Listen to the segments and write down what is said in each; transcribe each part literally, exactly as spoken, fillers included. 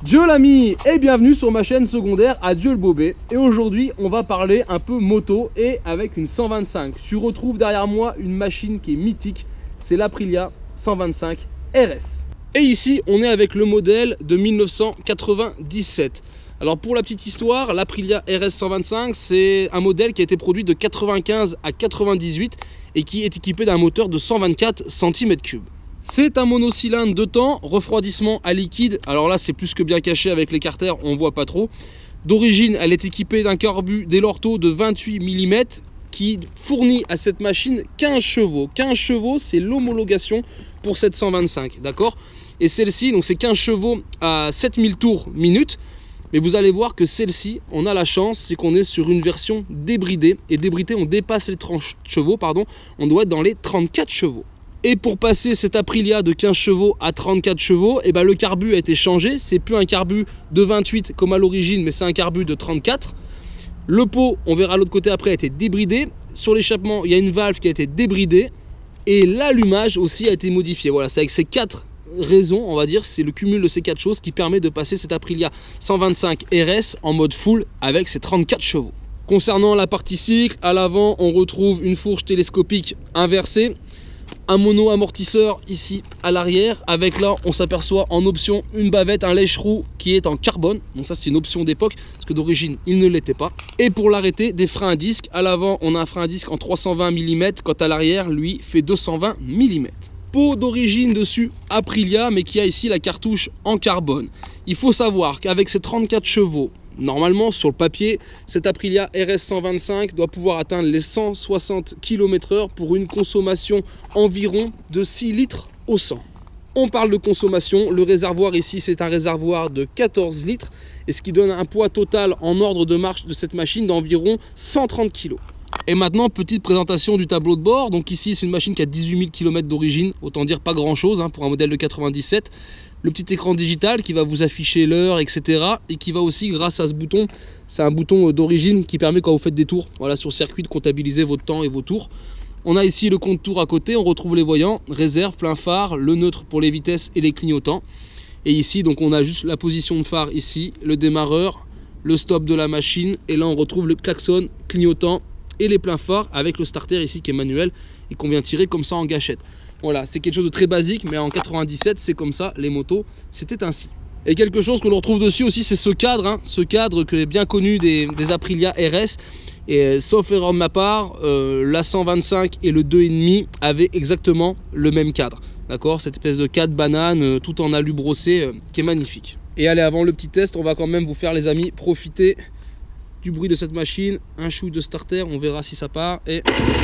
Dieu l'ami et bienvenue sur ma chaîne secondaire Adieu le Bobé. Et aujourd'hui on va parler un peu moto et avec une cent vingt-cinq. Tu retrouves derrière moi une machine qui est mythique, c'est l'Aprilia cent vingt-cinq R S. Et ici on est avec le modèle de mille neuf cent quatre-vingt-dix-sept. Alors pour la petite histoire, l'Aprilia R S cent vingt-cinq c'est un modèle qui a été produit de quatre-vingt-quinze à quatre-vingt-dix-huit et qui est équipé d'un moteur de cent vingt-quatre centimètres cubes. C'est un monocylindre deux temps, refroidissement à liquide. Alors là, c'est plus que bien caché avec l'écarter, on voit pas trop. D'origine, elle est équipée d'un carbu Dell'Orto de vingt-huit millimètres qui fournit à cette machine quinze chevaux. quinze chevaux, c'est l'homologation pour cette cent vingt-cinq, d'accord? Et celle-ci, donc c'est quinze chevaux à sept mille tours minute. Mais vous allez voir que celle-ci, on a la chance, c'est qu'on est sur une version débridée. Et débridée, on dépasse les trente chevaux, pardon. On doit être dans les trente-quatre chevaux. Et pour passer cette Aprilia de quinze chevaux à trente-quatre chevaux, et ben le carbu a été changé. C'est plus un carbu de vingt-huit comme à l'origine, mais c'est un carbu de trente-quatre. Le pot, on verra l'autre côté après, a été débridé. Sur l'échappement, il y a une valve qui a été débridée. Et l'allumage aussi a été modifié. Voilà, c'est avec ces quatre raisons, on va dire, c'est le cumul de ces quatre choses qui permet de passer cette Aprilia cent vingt-cinq R S en mode full avec ses trente-quatre chevaux. Concernant la partie cycle, à l'avant, on retrouve une fourche télescopique inversée. Un mono amortisseur ici à l'arrière, avec là on s'aperçoit en option une bavette, un lèche-roue qui est en carbone. Donc ça c'est une option d'époque parce que d'origine il ne l'était pas. Et pour l'arrêter, des freins à disque. À l'avant on a un frein à disque en trois cent vingt millimètres, quant à l'arrière lui fait deux cent vingt millimètres. Pot d'origine dessus Aprilia, mais qui a ici la cartouche en carbone. Il faut savoir qu'avec ses trente-quatre chevaux, normalement sur le papier, cette Aprilia R S cent vingt-cinq doit pouvoir atteindre les cent soixante kilomètres heure pour une consommation environ de six litres au cent. On parle de consommation, le réservoir ici c'est un réservoir de quatorze litres, et ce qui donne un poids total en ordre de marche de cette machine d'environ cent trente kilos. Et maintenant, petite présentation du tableau de bord. Donc ici, c'est une machine qui a dix-huit mille kilomètres d'origine. Autant dire pas grand-chose hein, pour un modèle de quatre-vingt-dix-sept. Le petit écran digital qui va vous afficher l'heure, et cetera. Et qui va aussi, grâce à ce bouton, c'est un bouton d'origine qui permet quand vous faites des tours, voilà, sur circuit, de comptabiliser votre temps et vos tours. On a ici le compte tour à côté. On retrouve les voyants, réserve, plein phare, le neutre pour les vitesses et les clignotants. Et ici, donc, on a juste la position de phare ici, le démarreur, le stop de la machine. Et là, on retrouve le klaxon, clignotant et les pleins phares avec le starter ici qui est manuel et qu'on vient tirer comme ça en gâchette. Voilà, c'est quelque chose de très basique, mais en quatre-vingt-dix-sept c'est comme ça, les motos c'était ainsi. Et quelque chose que l'on retrouve dessus aussi, c'est ce cadre, hein, ce cadre que est bien connu des, des Aprilia R S. Et sauf erreur de ma part, euh, la cent vingt-cinq et le deux virgule cinq avaient exactement le même cadre. D'accord, cette espèce de cadre banane euh, tout en alu brossé euh, qui est magnifique. Et allez, avant le petit test, on va quand même vous faire, les amis, profiter du bruit de cette machine, un chou de starter, on verra si ça part. Et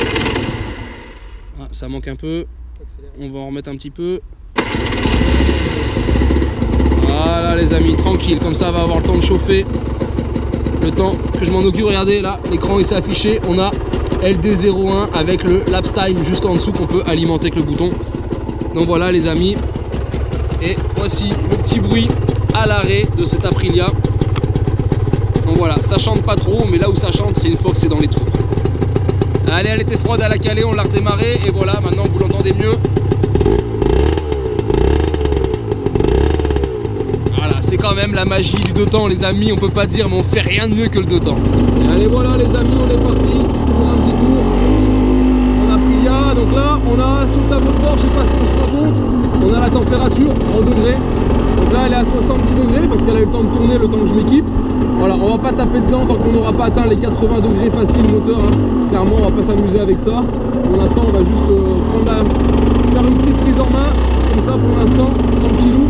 ah, ça manque un peu, on va en remettre un petit peu. Voilà les amis, tranquille, comme ça on va avoir le temps de chauffer. Le temps que je m'en occupe, regardez là, l'écran il s'est affiché, on a L D zéro un avec le lapse time juste en dessous qu'on peut alimenter avec le bouton. Donc voilà les amis, et voici le petit bruit à l'arrêt de cette Aprilia. Donc voilà, ça chante pas trop, mais là où ça chante, c'est une fois que c'est dans les trous. Allez, elle était froide à la calée, on l'a redémarré, et voilà, maintenant vous l'entendez mieux. Voilà, c'est quand même la magie du deux temps, les amis, on peut pas dire, mais on fait rien de mieux que le deux temps. Et allez, voilà les amis, on est parti pour un petit tour en Aprilia. Donc là, on a sur le tableau de bord, je sais pas si on se rend compte, on a la température en degrés. Donc là, elle est à soixante-dix degrés parce qu'elle a eu le temps de tourner, le temps que je m'équipe. Voilà, on va pas taper dedans tant qu'on n'aura pas atteint les quatre-vingts degrés facile moteur. Hein. Clairement, on va pas s'amuser avec ça. Pour l'instant, on va juste euh, prendre la... faire une petite prise en main, comme ça pour l'instant, tranquillou.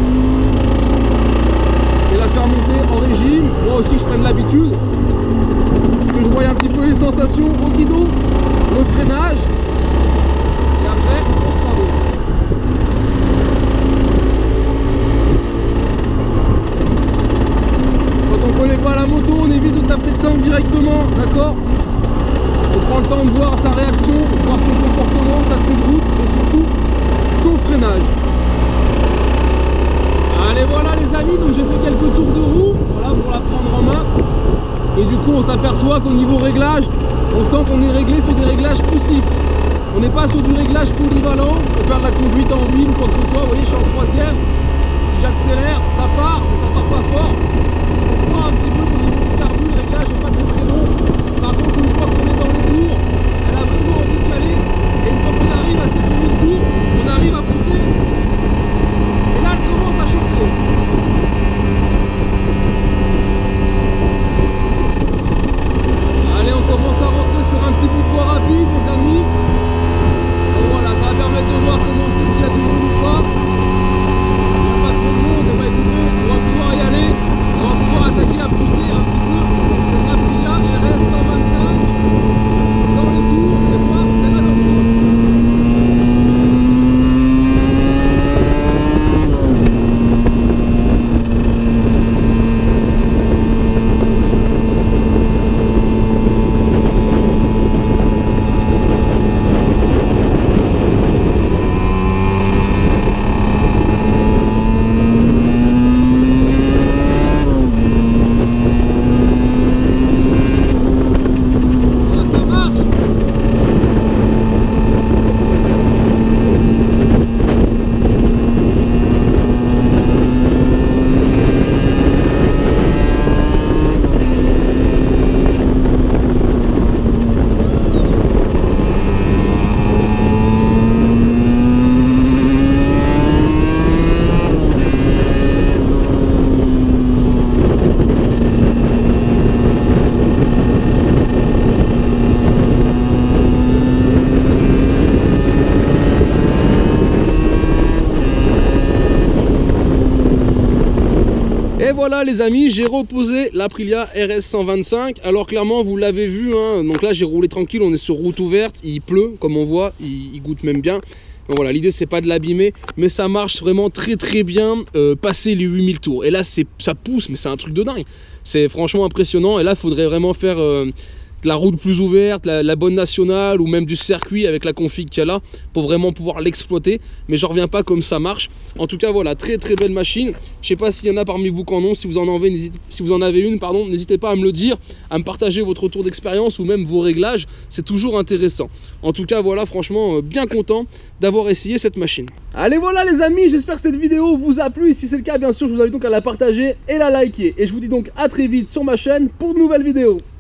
Et la faire monter en régime. Moi aussi, je prenne l'habitude. Que je voie un petit peu les sensations au guidon, le freinage. Et après, on sera bon. Quand on connaît pas la moto, on évite de taper dedans directement, d'accord? On prend le temps de voir sa réaction, voir son comportement, sa tenue de route et surtout son freinage. Allez voilà les amis, donc j'ai fait quelques tours de roue, voilà, pour la prendre en main. Et du coup on s'aperçoit qu'au niveau réglage, on sent qu'on est réglé sur des réglages poussifs. On n'est pas sur du réglage polyvalent pour faire de la conduite en ville ou quoi que ce soit. Vous voyez, je suis en troisième. Si j'accélère, ça part, mais ça part pas fort. voilà les amis, j'ai reposé l'Aprilia R S cent vingt-cinq. Alors clairement vous l'avez vu, hein, donc là j'ai roulé tranquille, on est sur route ouverte, il pleut comme on voit, il, il goûte même bien. Donc voilà, l'idée c'est pas de l'abîmer, mais ça marche vraiment très très bien euh, passer les huit mille tours. Et là c'est ça pousse, mais c'est un truc de dingue. C'est franchement impressionnant. Et là il faudrait vraiment faire euh, de la route plus ouverte, la, la bonne nationale ou même du circuit avec la config qu'il y a là pour vraiment pouvoir l'exploiter. Mais j'en reviens pas comme ça marche. En tout cas voilà, très très belle machine. Je sais pas s'il y en a parmi vous qui en ont, si vous en avez, si vous en avez une, pardon, n'hésitez pas à me le dire, à me partager votre retour d'expérience ou même vos réglages, c'est toujours intéressant. En tout cas voilà, franchement bien content d'avoir essayé cette machine. Allez voilà les amis, j'espère que cette vidéo vous a plu. Si c'est le cas, bien sûr, je vous invite donc à la partager et la liker. Et je vous dis donc à très vite sur ma chaîne pour de nouvelles vidéos.